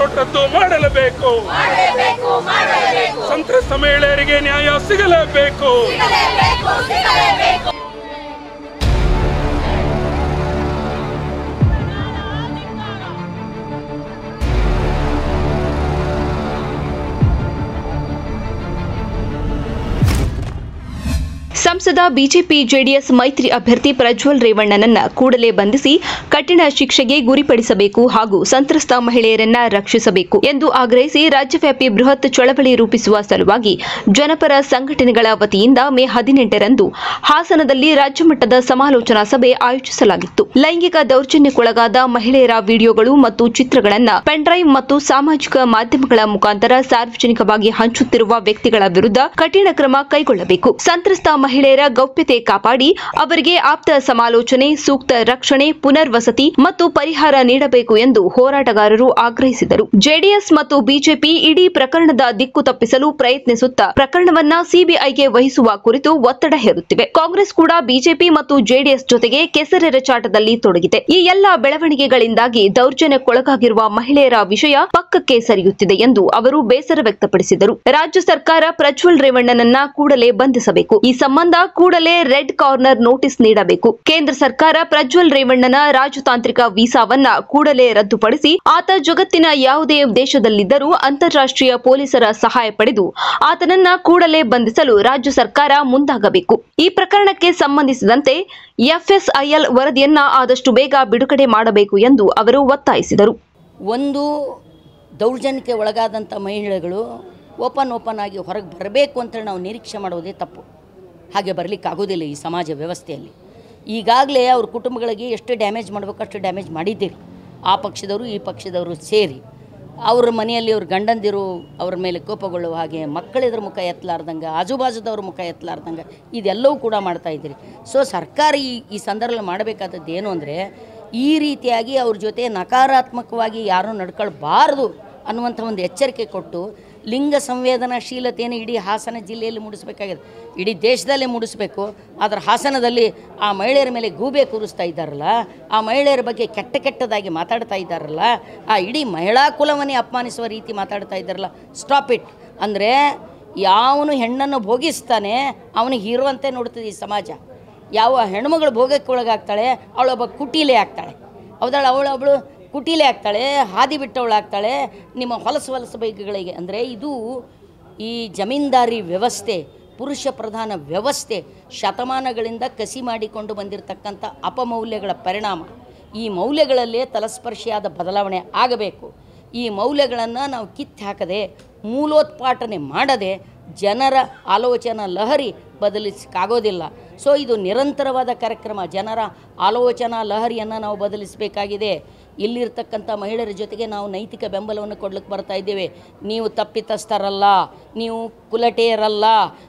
Court ರದ್ದು ಮಾಡಲೇಬೇಕು. ಸಂತ್ರಸ್ತ ಮಹಿಳೆಯರಿಗೆ ನ್ಯಾಯ ಸಿಗಲೇಬೇಕು. ಸಂಸದ ಬಿಜೆಪಿ ಜೆಡಿಎಸ್ ಮೈತ್ರಿ ಅಭ್ಯರ್ಥಿ ಪ್ರಜ್ವಲ್ ರೇವಣ್ಣನನ್ನ ಕೂಡಲೇ ಬಂಧಿಸಿ ಕಠಿಣ ಶಿಕ್ಷೆಗೆ ಗುರಿಪಡಿಸಬೇಕು ಹಾಗೂ ಸಂತ್ರಸ್ತ ಮಹಿಳೆಯರನ್ನ ರಕ್ಷಿಸಬೇಕು ಎಂದು ಆಗ್ರಹಿಸಿ ರಾಜ್ಯವ್ಯಾಪಿ ಬೃಹತ್ ಚಳವಳಿ ರೂಪಿಸುವ ಸಲುವಾಗಿ ಜನಪರ ಸಂಘಟನೆಗಳ ವತಿಯಿಂದ ಮೇ 18ರಂದು ಹಾಸನದಲ್ಲಿ ರಾಜ್ಯಮಟ್ಟದ ಸಮಾಲೋಚನಾ ಸಭೆ ಆಯೋಜಿಸಲಾಗಿತ್ತು. ಲೈಂಗಿಕ ದೌರ್ಜನ್ಯಕ್ಕೊಳಗಾದ ಮಹಿಳೆಯರ ವಿಡಿಯೋಗಳು ಮತ್ತು ಚಿತ್ರಗಳನ್ನು ಪೆನ್ಡ್ರೈವ್ ಮತ್ತು ಸಾಮಾಜಿಕ ಮಾಧ್ಯಮಗಳ ಮುಖಾಂತರ ಸಾರ್ವಜನಿಕವಾಗಿ ಹಂಚುತ್ತಿರುವ ವ್ಯಕ್ತಿಗಳ ವಿರುದ್ಧ ಕಠಿಣ ಕ್ರಮ ಕೈಗೊಳ್ಳಬೇಕು. ಸಂತ್ರಸ್ತ ಮಹಿಳೆಯರ ಗೌಪ್ಯತೆ ಕಾಪಾಡಿ ಅವರಿಗೆ ಆಪ್ತ ಸಮಾಲೋಚನೆ, ಸೂಕ್ತ ರಕ್ಷಣೆ, ಪುನರ್ವಸತಿ ಮತ್ತು ಪರಿಹಾರ ನೀಡಬೇಕು ಎಂದು ಹೋರಾಟಗಾರರು ಆಗ್ರಹಿಸಿದರು. ಜೆಡಿಎಸ್ ಮತ್ತು ಬಿಜೆಪಿ ಇಡೀ ಪ್ರಕರಣದ ದಿಕ್ಕು ತಪ್ಪಿಸಲು ಪ್ರಯತ್ನಿಸುತ್ತಾ ಪ್ರಕರಣವನ್ನ ಸಿಬಿಐಗೆ ವಹಿಸುವ ಕುರಿತು ಒತ್ತಡ ಹೇರುತ್ತಿವೆ. ಕಾಂಗ್ರೆಸ್ ಕೂಡ ಬಿಜೆಪಿ ಮತ್ತು ಜೆಡಿಎಸ್ ಜೊತೆಗೆ ಕೆಸರೆರಚಾಟದಲ್ಲಿ ತೊಡಗಿದೆ. ಈ ಎಲ್ಲಾ ಬೆಳವಣಿಗೆಗಳಿಂದಾಗಿ ದೌರ್ಜನ್ಯಕ್ಕೊಳಗಾಗಿರುವ ಮಹಿಳೆಯರ ವಿಷಯ ಪಕ್ಕಕ್ಕೆ ಸರಿಯುತ್ತಿದೆ ಎಂದು ಅವರು ಬೇಸರ ವ್ಯಕ್ತಪಡಿಸಿದರು. ರಾಜ್ಯ ಸರ್ಕಾರ ಪ್ರಜ್ವಲ್ ರೇವಣ್ಣನನ್ನ ಕೂಡಲೇ ಬಂಧಿಸಬೇಕು. ಈ ಸಂಬಂಧ ಕೂಡಲೇ ರೆಡ್ ಕಾರ್ನರ್ ನೋಟಿಸ್ ನೀಡಬೇಕು. ಕೇಂದ್ರ ಸರ್ಕಾರ ಪ್ರಜ್ವಲ್ ರೇವಣ್ಣನ ರಾಜತಾಂತ್ರಿಕ ವೀಸಾವನ್ನ ಕೂಡಲೇ ರದ್ದುಪಡಿಸಿ ಆತ ಜಗತ್ತಿನ ಯಾವುದೇ ದೇಶದಲ್ಲಿದ್ದರೂ ಅಂತಾರಾಷ್ಟ್ರೀಯ ಪೊಲೀಸರ ಸಹಾಯ ಪಡೆದು ಆತನನ್ನ ಕೂಡಲೇ ಬಂಧಿಸಲು ರಾಜ್ಯ ಸರ್ಕಾರ ಮುಂದಾಗಬೇಕು. ಈ ಪ್ರಕರಣಕ್ಕೆ ಸಂಬಂಧಿಸಿದಂತೆ ಎಫ್ಎಸ್ಐಎಲ್ ವರದಿಯನ್ನ ಆದಷ್ಟು ಬೇಗ ಬಿಡುಗಡೆ ಮಾಡಬೇಕು ಎಂದು ಅವರು ಒತ್ತಾಯಿಸಿದರು. ಒಂದು ದೌರ್ಜನ್ಯಕ್ಕೆ ಒಳಗಾದಂಥ ಮಹಿಳೆಗಳು ಓಪನ್ ಆಗಿ ಹೊರಗೆ ಬರಬೇಕು ಅಂತೇಳಿ ನಾವು ನಿರೀಕ್ಷೆ ಮಾಡೋದೇ ತಪ್ಪು. ಹಾಗೆ ಬರಲಿಕ್ಕಾಗೋದಿಲ್ಲ ಈ ಸಮಾಜ ವ್ಯವಸ್ಥೆಯಲ್ಲಿ. ಈಗಾಗಲೇ ಅವ್ರ ಕುಟುಂಬಗಳಿಗೆ ಎಷ್ಟು ಡ್ಯಾಮೇಜ್ ಮಾಡಬೇಕು ಅಷ್ಟು ಡ್ಯಾಮೇಜ್ ಮಾಡಿದ್ದೀರಿ. ಆ ಪಕ್ಷದವರು ಈ ಪಕ್ಷದವರು ಸೇರಿ ಅವ್ರ ಮನೆಯಲ್ಲಿ ಅವ್ರ ಗಂಡಂದಿರು ಅವ್ರ ಮೇಲೆ ಕೋಪಗೊಳ್ಳುವ ಹಾಗೆ, ಮಕ್ಕಳಿದ್ರ ಮುಖ ಎತ್ತಲಾರ್ದಂಗೆ, ಆಜುಬಾಜುದವ್ರ ಮುಖ ಎತ್ತಲಾರ್ದಂಗೆ ಇದೆಲ್ಲವೂ ಕೂಡ ಮಾಡ್ತಾಯಿದ್ದೀರಿ. ಸೊ ಸರ್ಕಾರ ಈ ಸಂದರ್ಭದಲ್ಲಿ ಮಾಡಬೇಕಾದದ್ದು ಏನು ಅಂದರೆ, ಈ ರೀತಿಯಾಗಿ ಅವ್ರ ಜೊತೆ ನಕಾರಾತ್ಮಕವಾಗಿ ಯಾರೂ ನಡ್ಕೊಳ್ಬಾರ್ದು ಅನ್ನುವಂಥ ಒಂದು ಎಚ್ಚರಿಕೆ ಕೊಟ್ಟು ಲಿಂಗ ಸಂವೇದನಾಶೀಲತೆಯನ್ನು ಇಡೀ ಹಾಸನ ಜಿಲ್ಲೆಯಲ್ಲಿ ಮೂಡಿಸಬೇಕಾಗಿದೆ. ಇಡೀ ದೇಶದಲ್ಲೇ ಮೂಡಿಸಬೇಕು. ಆದರೆ ಹಾಸನದಲ್ಲಿ ಆ ಮಹಿಳೆಯರ ಮೇಲೆ ಗೂಬೆ ಕೂರಿಸ್ತಾ ಇದ್ದಾರಲ್ಲ, ಆ ಮಹಿಳೆಯರ ಬಗ್ಗೆ ಕೆಟ್ಟದಾಗಿ ಮಾತಾಡ್ತಾ ಇದ್ದಾರಲ್ಲ, ಆ ಇಡೀ ಮಹಿಳಾ ಕುಲವನ್ನೇ ಅಪಮಾನಿಸುವ ರೀತಿ ಮಾತಾಡ್ತಾ ಇದ್ದಾರಲ್ಲ, ಸ್ಟಾಪ್ ಇಟ್. ಅಂದರೆ ಯಾವನು ಹೆಣ್ಣನ್ನು ಭೋಗಿಸ್ತಾನೆ ಅವನಿಗೆ ಹೀರೋ ಅಂತೆ ನೋಡ್ತದೆ ಈ ಸಮಾಜ. ಯಾವ ಹೆಣ್ಮಗಳು ಭೋಗಕ್ಕೆ ಒಳಗಾಗ್ತಾಳೆ ಅವಳೊಬ್ಬ ಕುಟೀಲೆ ಆಗ್ತಾಳೆ. ಹೌದಾಳ, ಅವಳು ಕುಟೀಲೆ ಆಗ್ತಾಳೆ, ಹಾದಿ ಬಿಟ್ಟವಳಾಗ್ತಾಳೆ ನಿಮ್ಮ ಹೊಲಸು ಬೈಕುಗಳಿಗೆ. ಅಂದರೆ ಇದು ಈ ಜಮೀನ್ದಾರಿ ವ್ಯವಸ್ಥೆ, ಪುರುಷ ಪ್ರಧಾನ ವ್ಯವಸ್ಥೆ ಶತಮಾನಗಳಿಂದ ಕಸಿ ಮಾಡಿಕೊಂಡು ಬಂದಿರತಕ್ಕಂಥ ಅಪಮೌಲ್ಯಗಳ ಪರಿಣಾಮ. ಈ ಮೌಲ್ಯಗಳಲ್ಲೇ ತಲಸ್ಪರ್ಶಿಯಾದ ಬದಲಾವಣೆ ಆಗಬೇಕು. ಈ ಮೌಲ್ಯಗಳನ್ನು ನಾವು ಕಿತ್ತು ಹಾಕದೆ, ಮೂಲೋತ್ಪಾಟನೆ ಮಾಡದೆ ಜನರ ಆಲೋಚನಾ ಲಹರಿ ಬದಲಿಸಕ್ಕಾಗೋದಿಲ್ಲ. ಸೊ ಇದು ನಿರಂತರವಾದ ಕಾರ್ಯಕ್ರಮ. ಜನರ ಆಲೋಚನಾ ಲಹರಿಯನ್ನು ನಾವು ಬದಲಿಸಬೇಕಾಗಿದೆ. ಇಲ್ಲಿರ್ತಕ್ಕಂಥ ಮಹಿಳೆಯರ ಜೊತೆಗೆ ನಾವು ನೈತಿಕ ಬೆಂಬಲವನ್ನು ಕೊಡ್ಲಿಕ್ಕೆ ಬರ್ತಾ ಇದ್ದೇವೆ. ನೀವು ತಪ್ಪಿತಸ್ಥರಲ್ಲ, ನೀವು ಕುಲಟೆಯರಲ್ಲ,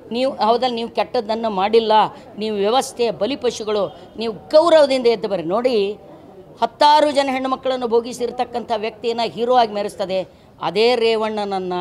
ನೀವು ಕೆಟ್ಟದ್ದನ್ನು ಮಾಡಿಲ್ಲ, ನೀವು ವ್ಯವಸ್ಥೆಯ ಬಲಿಪಶುಗಳು, ನೀವು ಗೌರವದಿಂದ ಎದ್ದು ಬರ್ರಿ. ನೋಡಿ, 10 ಜನ ಹೆಣ್ಣುಮಕ್ಕಳನ್ನು ಭೋಗಿಸಿರ್ತಕ್ಕಂಥ ವ್ಯಕ್ತಿಯನ್ನು ಹೀರೋ ಆಗಿ ಮೆರೆಸ್ತದೆ. ಅದೇ ರೇವಣ್ಣನನ್ನು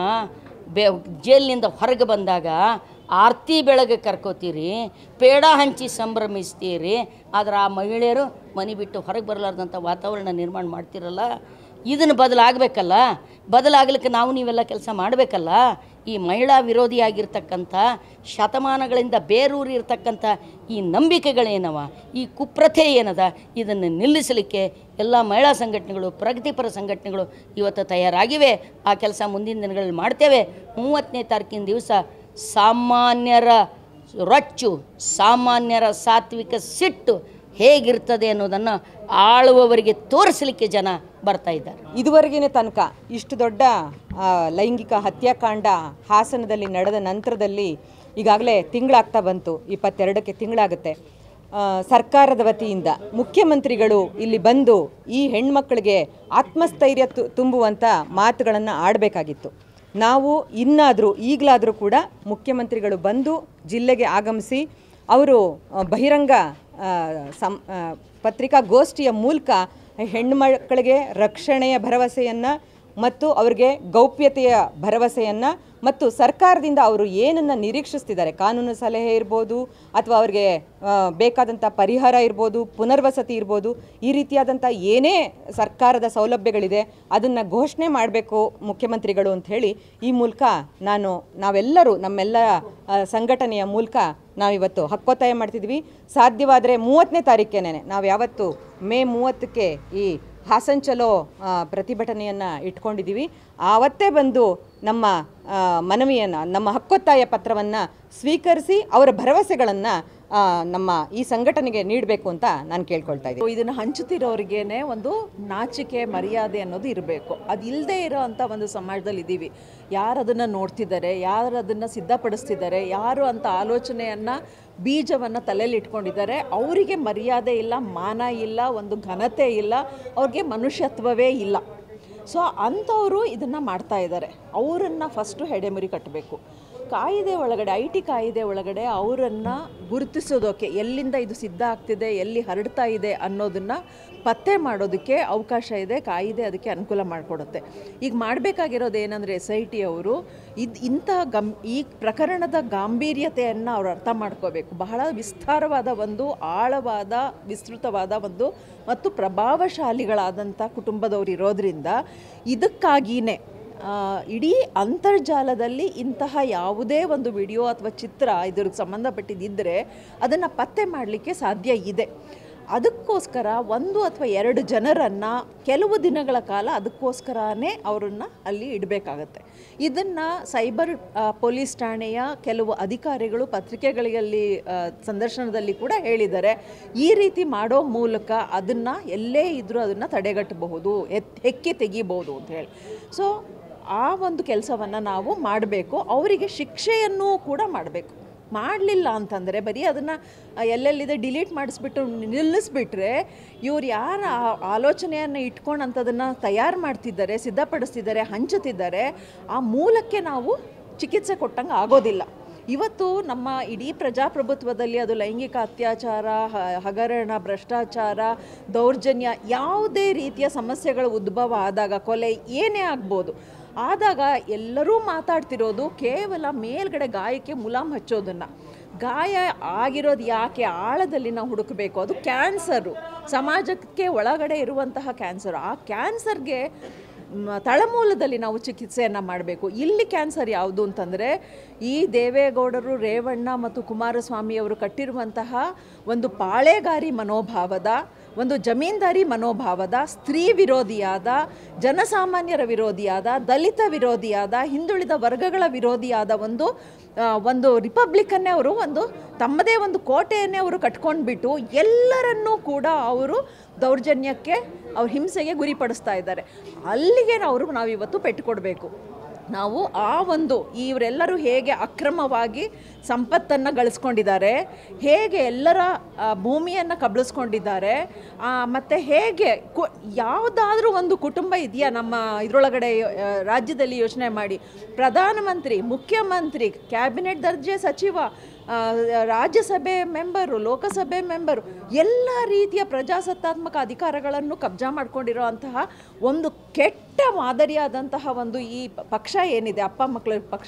ಜೈಲಿನಿಂದ ಹೊರಗೆ ಬಂದಾಗ ಆರತಿ ಬೆಳಗ್ಗೆ ಕರ್ಕೋತೀರಿ, ಪೇಡ ಹಂಚಿ ಸಂಭ್ರಮಿಸ್ತೀರಿ. ಆದರೆ ಆ ಮಹಿಳೆಯರು ಮನೆ ಬಿಟ್ಟು ಹೊರಗೆ ಬರಲಾರ್ದಂಥ ವಾತಾವರಣ ನಿರ್ಮಾಣ ಮಾಡ್ತಿರಲ್ಲ. ಇದನ್ನು ಬದಲಾಗಬೇಕಲ್ಲ. ಬದಲಾಗಲಿಕ್ಕೆ ನೀವೆಲ್ಲ ಕೆಲಸ ಮಾಡಬೇಕಲ್ಲ. ಈ ಮಹಿಳಾ ವಿರೋಧಿಯಾಗಿರ್ತಕ್ಕಂಥ ಶತಮಾನಗಳಿಂದ ಬೇರೂರಿರ್ತಕ್ಕಂಥ ಈ ನಂಬಿಕೆಗಳೇನವ, ಈ ಕುಪ್ರತೆ ಏನದ, ಇದನ್ನು ನಿಲ್ಲಿಸಲಿಕ್ಕೆ ಎಲ್ಲ ಮಹಿಳಾ ಸಂಘಟನೆಗಳು, ಪ್ರಗತಿಪರ ಸಂಘಟನೆಗಳು ಇವತ್ತು ತಯಾರಾಗಿವೆ. ಆ ಕೆಲಸ ಮುಂದಿನ ದಿನಗಳಲ್ಲಿ ಮಾಡ್ತೇವೆ. 30ನೇ ತಾರೀಕಿನ ದಿವಸ ಸಾಮಾನ್ಯರ ರೊಚ್ಚು, ಸಾಮಾನ್ಯರ ಸಾತ್ವಿಕ ಸಿಟ್ಟು ಹೇಗಿರ್ತದೆ ಅನ್ನೋದನ್ನು ಆಳುವವರಿಗೆ ತೋರಿಸಲಿಕ್ಕೆ ಜನ ಬರ್ತಾ ಇದ್ದಾರೆ. ಇದುವರೆಗಿನ ತನಕ ಇಷ್ಟು ದೊಡ್ಡ ಲೈಂಗಿಕ ಹತ್ಯಾಕಾಂಡ ಹಾಸನದಲ್ಲಿ ನಡೆದ ನಂತರದಲ್ಲಿ ಈಗಾಗಲೇ ತಿಂಗಳಾಗ್ತಾ ಬಂತು, 22ಕ್ಕೆ ತಿಂಗಳಾಗುತ್ತೆ. ಸರ್ಕಾರದ ವತಿಯಿಂದ ಮುಖ್ಯಮಂತ್ರಿಗಳು ಇಲ್ಲಿ ಬಂದು ಈ ಹೆಣ್ಮಕ್ಕಳಿಗೆ ಆತ್ಮಸ್ಥೈರ್ಯ ತುಂಬುವಂಥ ಮಾತುಗಳನ್ನು ಆಡಬೇಕಾಗಿತ್ತು. ನಾವು ಈಗಲಾದರೂ ಕೂಡ ಮುಖ್ಯಮಂತ್ರಿಗಳು ಬಂದು ಜಿಲ್ಲೆಗೆ ಆಗಮಿಸಿ ಅವರು ಬಹಿರಂಗ ಪತ್ರಿಕಾಗೋಷ್ಠಿಯ ಮೂಲಕ ಹೆಣ್ಣುಮಕ್ಕಳಿಗೆ ರಕ್ಷಣೆಯ ಭರವಸೆಯನ್ನು ಮತ್ತು ಅವರಿಗೆ ಗೌಪ್ಯತೆಯ ಭರವಸೆಯನ್ನು ಮತ್ತು ಸರ್ಕಾರದಿಂದ ಅವರು ಏನನ್ನು ನಿರೀಕ್ಷಿಸ್ತಿದ್ದಾರೆ, ಕಾನೂನು ಸಲಹೆ ಇರ್ಬೋದು ಅಥವಾ ಅವ್ರಿಗೆ ಬೇಕಾದಂಥ ಪರಿಹಾರ ಇರ್ಬೋದು, ಪುನರ್ವಸತಿ ಇರ್ಬೋದು, ಈ ರೀತಿಯಾದಂಥ ಏನೇ ಸರ್ಕಾರದ ಸೌಲಭ್ಯಗಳಿದೆ ಅದನ್ನು ಘೋಷಣೆ ಮಾಡಬೇಕು ಮುಖ್ಯಮಂತ್ರಿಗಳು ಅಂತ ಹೇಳಿ ಈ ಮೂಲಕ ನಾವೆಲ್ಲರೂ ನಮ್ಮೆಲ್ಲ ಸಂಘಟನೆಯ ಮೂಲಕ ನಾವಿವತ್ತು ಹಕ್ಕೊತ್ತಾಯ ಮಾಡ್ತಿದ್ವಿ. ಸಾಧ್ಯವಾದರೆ 30ನೇ ತಾರೀಕೇನೆ ನಾವು ಯಾವತ್ತು ಮೇ 30ಕ್ಕೆ ಈ ಹಾಸನ್ ಚಲೋ ಪ್ರತಿಭಟನೆಯನ್ನು ಇಟ್ಕೊಂಡಿದ್ದೀವಿ. ಆವತ್ತೇ ಬಂದು ನಮ್ಮ ಮನವಿಯನ್ನು, ನಮ್ಮ ಹಕ್ಕೊತ್ತಾಯ ಪತ್ರವನ್ನು ಸ್ವೀಕರಿಸಿ ಅವರ ಭರವಸೆಗಳನ್ನು ನಮ್ಮ ಈ ಸಂಘಟನೆಗೆ ನೀಡಬೇಕು ಅಂತ ನಾನು ಕೇಳ್ಕೊಳ್ತಾ ಇದ್ದೀನಿ. ಇದನ್ನು ಹಂಚುತ್ತಿರೋರಿಗೇನೆ ಒಂದು ನಾಚಿಕೆ ಮರ್ಯಾದೆ ಅನ್ನೋದು ಇರಬೇಕು. ಅದು ಇಲ್ಲದೆ ಇರೋ ಅಂಥ ಒಂದು ಸಮಾಜದಲ್ಲಿ ಇದ್ದೀವಿ. ಯಾರು ಅದನ್ನು ನೋಡ್ತಿದ್ದಾರೆ, ಯಾರು ಅದನ್ನು ಸಿದ್ಧಪಡಿಸ್ತಿದ್ದಾರೆ, ಯಾರು ಅಂತ ಆಲೋಚನೆಯನ್ನು ಬೀಜವನ್ನು ತಲೆಯಲ್ಲಿ ಇಟ್ಕೊಂಡಿದ್ದಾರೆ, ಅವರಿಗೆ ಮರ್ಯಾದೆ ಇಲ್ಲ, ಮಾನ ಇಲ್ಲ, ಒಂದು ಘನತೆ ಇಲ್ಲ, ಅವ್ರಿಗೆ ಮನುಷ್ಯತ್ವವೇ ಇಲ್ಲ. ಸೊ ಅಂಥವರು ಇದನ್ನು ಮಾಡ್ತಾ ಇದ್ದಾರೆ. ಅವರನ್ನು ಫಸ್ಟು ಹೆಡೆಮುರಿ ಕಟ್ಟಬೇಕು. ಕಾಯಿದೆ ಒಳಗಡೆ, IT ಕಾಯಿದೆ ಒಳಗಡೆ ಅವರನ್ನು ಗುರುತಿಸೋದಕ್ಕೆ, ಎಲ್ಲಿಂದ ಇದು ಸಿದ್ಧ ಆಗ್ತಿದೆ, ಎಲ್ಲಿ ಹರಡ್ತಾ ಇದೆ ಅನ್ನೋದನ್ನು ಪತ್ತೆ ಮಾಡೋದಕ್ಕೆ ಅವಕಾಶ ಇದೆ. ಕಾಯಿದೆ ಅದಕ್ಕೆ ಅನುಕೂಲ ಮಾಡಿಕೊಡುತ್ತೆ. ಈಗ ಮಾಡಬೇಕಾಗಿರೋದು ಏನಂದರೆ SIT ಅವರು ಈ ಪ್ರಕರಣದ ಗಾಂಭೀರ್ಯತೆಯನ್ನು ಅವ್ರು ಅರ್ಥ ಮಾಡ್ಕೋಬೇಕು. ಬಹಳ ವಿಸ್ತಾರವಾದ ಒಂದು ಆಳವಾದ ವಿಸ್ತೃತವಾದ ಒಂದು ಮತ್ತು ಪ್ರಭಾವಶಾಲಿಗಳಾದಂಥ ಕುಟುಂಬದವರು ಇರೋದ್ರಿಂದ ಇದಕ್ಕಾಗಿಯೇ ಇಡೀ ಅಂತರ್ಜಾಲದಲ್ಲಿ ಇಂತಹ ಯಾವುದೇ ಒಂದು ವಿಡಿಯೋ ಅಥವಾ ಚಿತ್ರ ಇದ್ರಿಗೆ ಸಂಬಂಧಪಟ್ಟಿದ್ದರೆ ಅದನ್ನು ಪತ್ತೆ ಮಾಡಲಿಕ್ಕೆ ಸಾಧ್ಯ ಇದೆ. ಅದಕ್ಕೋಸ್ಕರ 1 ಅಥವಾ 2 ಜನರನ್ನು ಕೆಲವು ದಿನಗಳ ಕಾಲ ಅದಕ್ಕೋಸ್ಕರನೇ ಅವರನ್ನು ಅಲ್ಲಿ ಇಡಬೇಕಾಗತ್ತೆ. ಇದನ್ನು ಸೈಬರ್ ಪೊಲೀಸ್ ಠಾಣೆಯ ಕೆಲವು ಅಧಿಕಾರಿಗಳು ಪತ್ರಿಕೆಗಳಲ್ಲಿ ಸಂದರ್ಶನದಲ್ಲಿ ಕೂಡ ಹೇಳಿದ್ದಾರೆ. ಈ ರೀತಿ ಮಾಡೋ ಮೂಲಕ ಅದನ್ನು ಎಲ್ಲೇ ಇದ್ದರೂ ಅದನ್ನು ತಡೆಗಟ್ಟಬಹುದು, ಹೆಕ್ಕಿ ತೆಗಿಬಹುದು ಅಂತ ಹೇಳಿ. ಸೊ ಆ ಒಂದು ಕೆಲಸವನ್ನು ನಾವು ಮಾಡಬೇಕು. ಅವರಿಗೆ ಶಿಕ್ಷೆಯನ್ನು ಕೂಡ ಮಾಡಬೇಕು. ಮಾಡಲಿಲ್ಲ ಅಂತಂದರೆ ಬರೀ ಅದನ್ನು ಎಲ್ಲೆಲ್ಲಿದೆ ಡಿಲೀಟ್ ಮಾಡಿಸ್ಬಿಟ್ಟು ನಿಲ್ಲಿಸ್ಬಿಟ್ರೆ ಇವ್ರು ಯಾರ ಆಲೋಚನೆಯನ್ನು ಇಟ್ಕೊಂಡು ಅಂಥದನ್ನು ತಯಾರು ಮಾಡ್ತಿದ್ದಾರೆ, ಸಿದ್ಧಪಡಿಸ್ತಿದ್ದಾರೆ, ಹಂಚುತ್ತಿದ್ದಾರೆ, ಆ ಮೂಲಕ್ಕೆ ನಾವು ಚಿಕಿತ್ಸೆ ಕೊಟ್ಟಂಗೆ ಆಗೋದಿಲ್ಲ. ಇವತ್ತು ನಮ್ಮ ಇಡೀ ಪ್ರಜಾಪ್ರಭುತ್ವದಲ್ಲಿ ಅದು ಲೈಂಗಿಕ ಅತ್ಯಾಚಾರ, ಹಗರಣ, ಭ್ರಷ್ಟಾಚಾರ, ದೌರ್ಜನ್ಯ, ಯಾವುದೇ ರೀತಿಯ ಸಮಸ್ಯೆಗಳ ಉದ್ಭವ ಆದಾಗ, ಕೊಲೆ ಏನೇ ಆಗ್ಬೋದು, ಆದಾಗ ಎಲ್ಲರೂ ಮಾತಾಡ್ತಿರೋದು ಕೇವಲ ಮೇಲ್ಗಡೆ ಗಾಯಕ್ಕೆ ಮುಲಾಮ್ ಹಚ್ಚೋದನ್ನು. ಗಾಯ ಆಗಿರೋದು ಯಾಕೆ ಆಳದಲ್ಲಿ ನಾವು ಹುಡುಕಬೇಕು. ಅದು ಕ್ಯಾನ್ಸರು, ಸಮಾಜಕ್ಕೆ ಒಳಗಡೆ ಇರುವಂತಹ ಕ್ಯಾನ್ಸರು. ಆ ಕ್ಯಾನ್ಸರ್ಗೆ ತಳಮೂಲದಲ್ಲಿ ನಾವು ಚಿಕಿತ್ಸೆಯನ್ನು ಮಾಡಬೇಕು. ಇಲ್ಲಿ ಕ್ಯಾನ್ಸರ್ ಯಾವುದು ಅಂತಂದರೆ ಈ ದೇವೇಗೌಡರು, ರೇವಣ್ಣ ಮತ್ತು ಕುಮಾರಸ್ವಾಮಿಯವರು ಕಟ್ಟಿರುವಂತಹ ಒಂದು ಪಾಳೆಗಾರಿ ಮನೋಭಾವದ, ಒಂದು ಜಮೀನ್ದಾರಿ ಮನೋಭಾವದ, ಸ್ತ್ರೀ ವಿರೋಧಿಯಾದ, ಜನಸಾಮಾನ್ಯರ ವಿರೋಧಿಯಾದ, ದಲಿತ ವಿರೋಧಿಯಾದ, ಹಿಂದುಳಿದ ವರ್ಗಗಳ ವಿರೋಧಿಯಾದ ಒಂದು ರಿಪಬ್ಲಿಕನ್ನೇ ಅವರು ತಮ್ಮದೇ ಒಂದು ಕೋಟೆಯನ್ನೇ ಅವರು ಕಟ್ಕೊಂಡ್ಬಿಟ್ಟು ಎಲ್ಲರನ್ನೂ ಕೂಡ ಅವರು ದೌರ್ಜನ್ಯಕ್ಕೆ, ಅವ್ರ ಹಿಂಸೆಗೆ ಗುರಿಪಡಿಸ್ತಾ ಇದ್ದಾರೆ. ಅಲ್ಲಿಗೆ ನಾವಿವತ್ತು ಪೆಟ್ಟುಕೊಡ್ಬೇಕು. ನಾವು ಇವರೆಲ್ಲರೂ ಹೇಗೆ ಅಕ್ರಮವಾಗಿ ಸಂಪತ್ತನ್ನು ಗಳಿಸ್ಕೊಂಡಿದ್ದಾರೆ, ಹೇಗೆ ಎಲ್ಲರ ಭೂಮಿಯನ್ನು ಕಬಳಿಸ್ಕೊಂಡಿದ್ದಾರೆ, ಮತ್ತು ಹೇಗೆ ಯಾವುದಾದ್ರೂ ಒಂದು ಕುಟುಂಬ ಇದೆಯಾ ನಮ್ಮ ಇದರೊಳಗಡೆ ರಾಜ್ಯದಲ್ಲಿ ಯೋಚನೆ ಮಾಡಿ. ಪ್ರಧಾನಮಂತ್ರಿ, ಮುಖ್ಯಮಂತ್ರಿ, ಕ್ಯಾಬಿನೆಟ್ ದರ್ಜೆ ಸಚಿವ, ರಾಜ್ಯಸಭೆ ಮೆಂಬರು, ಲೋಕಸಭೆ ಮೆಂಬರು, ಎಲ್ಲ ರೀತಿಯ ಪ್ರಜಾಸತ್ತಾತ್ಮಕ ಅಧಿಕಾರಗಳನ್ನು ಕಬ್ಜಾ ಮಾಡ್ಕೊಂಡಿರೋ ಅಂತಹ ಒಂದು ಕೆಟ್ಟ ಮಾದರಿಯಾದಂತಹ ಈ ಪಕ್ಷ ಏನಿದೆ, ಅಪ್ಪ ಮಕ್ಕಳ ಪಕ್ಷ,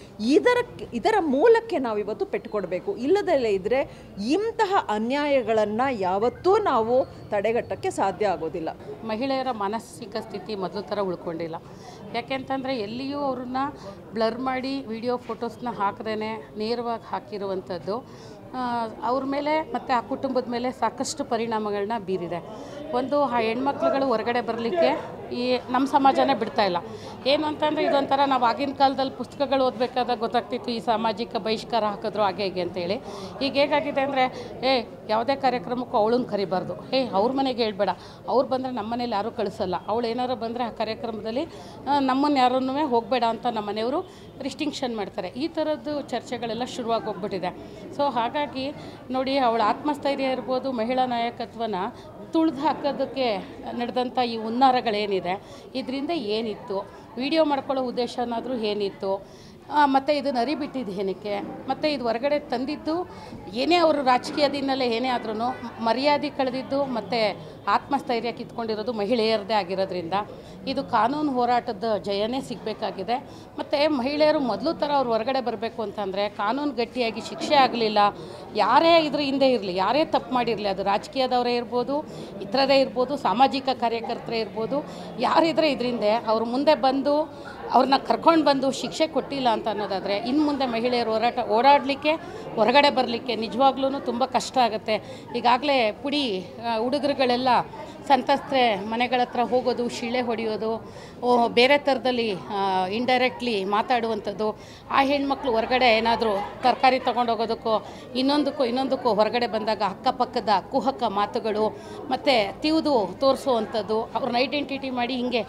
ಇದರ ಮೂಲಕ್ಕೆ ನಾವಿವತ್ತು ಪೆಟ್ಟುಕೊಡ್ಬೇಕು. ಇಲ್ಲದಲ್ಲೇ ಇದ್ದರೆ ಇಂತಹ ಅನ್ಯಾಯಗಳನ್ನು ಯಾವತ್ತೂ ನಾವು ತಡೆಗಟ್ಟಕ್ಕೆ ಸಾಧ್ಯ ಆಗೋದಿಲ್ಲ. ಮಹಿಳೆಯರ ಮಾನಸಿಕ ಸ್ಥಿತಿ ಮೊದಲು ಥರ ಉಳ್ಕೊಂಡಿಲ್ಲ. ಯಾಕೆಂತಂದರೆ ಎಲ್ಲಿಯೂ ಅವ್ರನ್ನ ಬ್ಲರ್ ಮಾಡಿ ವಿಡಿಯೋ ಫೋಟೋಸ್ನ ಹಾಕದೇ ನೇರವಾಗಿ ಹಾಕಿರುವಂಥದ್ದು ಅವ್ರ ಮೇಲೆ ಮತ್ತು ಆ ಕುಟುಂಬದ ಮೇಲೆ ಸಾಕಷ್ಟು ಪರಿಣಾಮಗಳನ್ನ ಬೀರಿದೆ. ಆ ಹೆಣ್ಮಕ್ಳುಗಳು ಹೊರಗಡೆ ಬರಲಿಕ್ಕೆ ಈ ನಮ್ಮ ಸಮಾಜನೇ ಬಿಡ್ತಾ ಇಲ್ಲ. ಏನು ಅಂತಂದರೆ ಇದೊಂಥರ ನಾವು ಆಗಿನ ಕಾಲದಲ್ಲಿ ಪುಸ್ತಕಗಳು ಓದಬೇಕಾದಾಗ ಗೊತ್ತಾಗ್ತಿತ್ತು ಈ ಸಾಮಾಜಿಕ ಬಹಿಷ್ಕಾರ ಹಾಕಿದ್ರು ಹಾಗೆ ಹೀಗೆ ಅಂತೇಳಿ. ಈಗ ಹೇಗಾಗಿದೆ ಅಂದರೆ ಯಾವುದೇ ಕಾರ್ಯಕ್ರಮಕ್ಕೂ ಅವಳನ್ನ ಕರಿಬಾರ್ದು, ಅವ್ರ ಮನೆಗೆ ಹೇಳ್ಬೇಡ, ಅವ್ರು ಬಂದರೆ ನಮ್ಮ ಮನೇಲಿ ಯಾರೂ ಕಳಿಸಲ್ಲ, ಅವಳು ಏನಾರು ಬಂದರೆ ಆ ಕಾರ್ಯಕ್ರಮದಲ್ಲಿ ನಮ್ಮನ್ನು ಯಾರನ್ನೂ ಹೋಗಬೇಡ ಅಂತ ನಮ್ಮ ಮನೆಯವರು ರಿಸ್ಟಿಂಕ್ಷನ್ ಮಾಡ್ತಾರೆ. ಈ ಥರದ್ದು ಚರ್ಚೆಗಳೆಲ್ಲ ಶುರುವಾಗಿ ಹೋಗ್ಬಿಟ್ಟಿದೆ. ಸೊ ಹಾಗಾಗಿ ನೋಡಿ, ಅವಳ ಆತ್ಮಸ್ಥೈರ್ಯ ಇರ್ಬೋದು, ಮಹಿಳಾ ನಾಯಕತ್ವನ ತುಳಿದು ಹಾಕೋದಕ್ಕೆ ನಡೆದಂಥ ಈ ಹುನ್ನಾರಗಳೇನಿದೆ, ಇದರಿಂದ ಏನಿತ್ತು, ವಿಡಿಯೋ ಮಾಡ್ಕೊಳ್ಳೋ ಉದ್ದೇಶನಾದರೂ ಏನಿತ್ತು, ಮತ್ತು ಇದನ್ನು ಅರಿಬಿಟ್ಟಿದ್ದು ಏನಕ್ಕೆ, ಮತ್ತು ಇದು ಹೊರಗಡೆ ತಂದಿದ್ದು ಏನೇ ಅವರು ರಾಜಕೀಯದಿಂದಲೇ ಏನೇ ಆದ್ರೂ ಮರ್ಯಾದೆ ಕಳೆದಿದ್ದು ಮತ್ತು ಆತ್ಮಸ್ಥೈರ್ಯ ಕಿತ್ಕೊಂಡಿರೋದು ಮಹಿಳೆಯರದೇ ಆಗಿರೋದ್ರಿಂದ ಇದು ಕಾನೂನು ಹೋರಾಟದ ಜಯನೇ ಸಿಗಬೇಕಾಗಿದೆ. ಮತ್ತು ಮಹಿಳೆಯರು ಮೊದಲು ಥರ ಅವ್ರು ಹೊರಗಡೆ ಬರಬೇಕು ಅಂತಂದರೆ ಕಾನೂನು ಗಟ್ಟಿಯಾಗಿ ಶಿಕ್ಷೆ ಆಗಲಿಲ್ಲ, ಯಾರೇ ಇದ್ರ ಹಿಂದೆ ಇರಲಿ, ಯಾರೇ ತಪ್ಪು ಮಾಡಿರಲಿ, ಅದು ರಾಜಕೀಯದವರೇ ಇರ್ಬೋದು, ಇತರರೇ ಇರ್ಬೋದು, ಸಾಮಾಜಿಕ ಕಾರ್ಯಕರ್ತರೇ ಇರ್ಬೋದು, ಯಾರಿದ್ರೆ ಇದರಿಂದ ಅವ್ರು ಮುಂದೆ ಬಂದು ಅವ್ರನ್ನ ಕರ್ಕೊಂಡು ಬಂದು ಶಿಕ್ಷೆ ಕೊಟ್ಟಿಲ್ಲ ಅಂತ ಅನ್ನೋದಾದರೆ ಇನ್ನು ಮುಂದೆ ಮಹಿಳೆಯರು ಓಡಾಡಲಿಕ್ಕೆ ಹೊರಗಡೆ ಬರಲಿಕ್ಕೆ ನಿಜವಾಗ್ಲೂ ತುಂಬ ಕಷ್ಟ ಆಗುತ್ತೆ. ಈಗಾಗಲೇ ಪುಡಿ ಹುಡುಗರುಗಳೆಲ್ಲ ಸಂತ್ರಸ್ತೆ ಮನೆಗಳ ಹತ್ರ ಹೋಗೋದು, ಶಿಳೆ ಹೊಡೆಯೋದು, ಬೇರೆ ಥರದಲ್ಲಿ ಇಂಡೈರೆಕ್ಟ್ಲಿ ಮಾತಾಡುವಂಥದ್ದು, ಆ ಹೆಣ್ಮಕ್ಳು ಹೊರಗಡೆ ಏನಾದರೂ ತರಕಾರಿ ತೊಗೊಂಡೋಗೋದಕ್ಕೋ ಇನ್ನೊಂದಕ್ಕೂ ಹೊರಗಡೆ ಬಂದಾಗ ಅಕ್ಕಪಕ್ಕದ ಕುಹಕ ಮಾತುಗಳು ಮತ್ತು ತಿವಿದು ತೋರಿಸುವಂಥದ್ದು, ಅವ್ರನ್ನ ಐಡೆಂಟಿಟಿ ಮಾಡಿ ಹಿಂಗೆ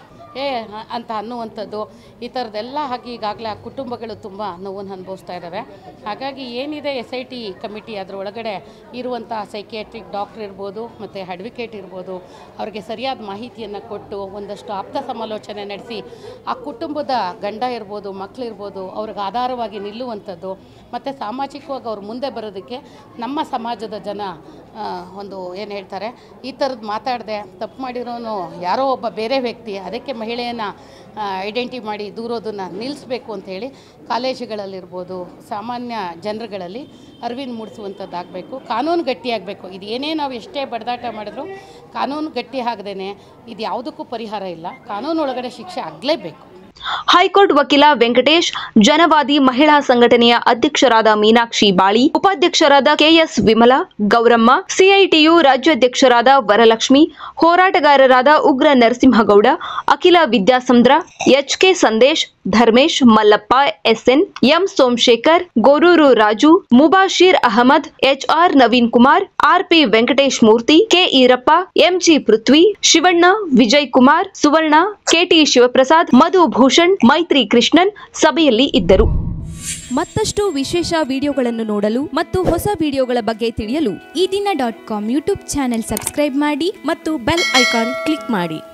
ಅಂತ ಅನ್ನುವಂಥದ್ದು, ಈ ಥರದ್ದೆಲ್ಲ ಆಗಿ ಈಗಾಗಲೇ ಆ ಕುಟುಂಬಗಳು ತುಂಬ ನೋವನ್ನು ಅನುಭವಿಸ್ತಾ ಇದ್ದಾವೆ. ಹಾಗಾಗಿ ಏನಿದೆ SIT ಕಮಿಟಿ ಅದರ ಒಳಗಡೆ ಇರುವಂಥ ಸೈಕಿಯಾಟ್ರಿಕ್ ಡಾಕ್ಟ್ರ್ ಇರ್ಬೋದು ಮತ್ತು ಅಡ್ವೊಕೇಟ್ ಇರ್ಬೋದು, ಅವ್ರಿಗೆ ಸರಿಯಾದ ಮಾಹಿತಿಯನ್ನು ಕೊಟ್ಟು ಒಂದಷ್ಟು ಆಪ್ತ ಸಮಾಲೋಚನೆ ನಡೆಸಿ ಆ ಕುಟುಂಬದ ಗಂಡ ಇರ್ಬೋದು, ಮಕ್ಕಳಿರ್ಬೋದು, ಅವ್ರಿಗೆ ಆಧಾರವಾಗಿ ನಿಲ್ಲುವಂಥದ್ದು ಮತ್ತು ಸಾಮಾಜಿಕವಾಗಿ ಅವ್ರು ಮುಂದೆ ಬರೋದಕ್ಕೆ ನಮ್ಮ ಸಮಾಜದ ಜನ ಒಂದು ಏನು ಹೇಳ್ತಾರೆ, ಈ ಥರದ್ದು ಮಾತಾಡದೆ ತಪ್ಪು ಮಾಡಿರೋನು ಯಾರೋ ಒಬ್ಬ ಬೇರೆ ವ್ಯಕ್ತಿ, ಅದಕ್ಕೆ ಮಹಿಳೆಯನ್ನು ಐಡೆಂಟಿ ಮಾಡಿ ದೂರೋದನ್ನು ನಿಲ್ಲಿಸಬೇಕು ಅಂಥೇಳಿ ಕಾಲೇಜುಗಳಲ್ಲಿರ್ಬೋದು, ಸಾಮಾನ್ಯ ಜನರುಗಳಲ್ಲಿ ಅರಿವಿನ ಮೂಡಿಸುವಂಥದ್ದಾಗಬೇಕು. ಕಾನೂನು ಗಟ್ಟಿಯಾಗಬೇಕು. ಇದು ಏನೇ ನಾವು ಎಷ್ಟೇ ಬಡದಾಟ ಮಾಡಿದ್ರು ಕಾನೂನು ಗಟ್ಟಿ ಆಗದೇನೆ ಇದು ಯಾವುದಕ್ಕೂ ಪರಿಹಾರ ಇಲ್ಲ. ಕಾನೂನು ಒಳಗಡೆ ಶಿಕ್ಷೆ ಆಗಲೇಬೇಕು. ಹೈಕೋರ್ಟ್ ವಕೀಲ ವೆಂಕಟೇಶ್, ಜನವಾದಿ ಮಹಿಳಾ ಸಂಘಟನೆಯ ಅಧ್ಯಕ್ಷರಾದ ಮೀನಾಕ್ಷಿ ಬಾಳಿ, ಉಪಾಧ್ಯಕ್ಷರಾದ KS Vimala, Gowramma, CITU ರಾಜ್ಯಾಧ್ಯಕ್ಷರಾದ Varalakshmi, ಹೋರಾಟಗಾರರಾದ Ugra Narasimhagowda, Akhila Vidyasandra, HK Sandesh, Dharmesh, Mallappa, SN, M Somashekhar, Goruru Raju, Mubashir Ahmed, HR Naveen Kumar, RP Venkatesh Murthy, K Eerappa, MG Prithvi, Shivanna, Vijay Kumar, Suvarna, KT Shivaprasad, Madhu Bhushan, Maitri Krishnan ಸಭೆಯಲ್ಲಿ ಇದ್ದರು. ಮತ್ತಷ್ಟು ವಿಶೇಷ ವಿಡಿಯೋಗಳನ್ನು ನೋಡಲು ಮತ್ತು ಹೊಸ ವಿಡಿಯೋಗಳ ಬಗ್ಗೆ ತಿಳಿಯಲು ಈ ದಿನ .com ಯೂಟ್ಯೂಬ್ ಚಾನೆಲ್ ಸಬ್ಸ್ಕ್ರೈಬ್ ಮಾಡಿ ಮತ್ತು ಬೆಲ್ ಐಕಾನ್ ಕ್ಲಿಕ್ ಮಾಡಿ.